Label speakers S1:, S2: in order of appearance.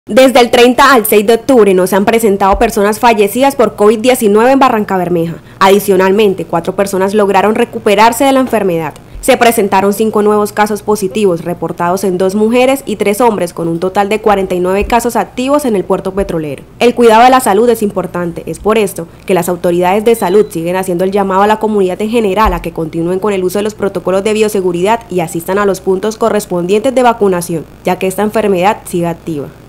S1: Desde el 30 al 6 de octubre no se han presentado personas fallecidas por COVID-19 en Barrancabermeja. Adicionalmente, 4 personas lograron recuperarse de la enfermedad. Se presentaron 5 nuevos casos positivos reportados en 2 mujeres y 3 hombres, con un total de 49 casos activos en el puerto petrolero. El cuidado de la salud es importante, es por esto que las autoridades de salud siguen haciendo el llamado a la comunidad en general a que continúen con el uso de los protocolos de bioseguridad y asistan a los puntos correspondientes de vacunación, ya que esta enfermedad sigue activa.